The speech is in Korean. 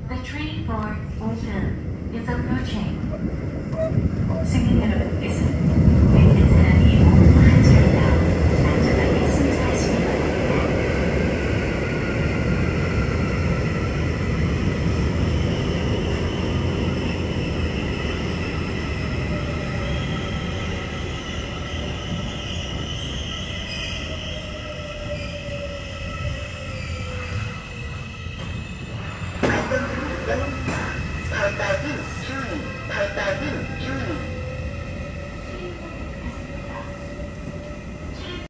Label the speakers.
Speaker 1: The train for Oldham is approaching. 승객 여러분께서 왼쪽 사람이 오고 하차하다 안전하게 승차하시기 바랍니다.
Speaker 2: 발달은 2위, 발달은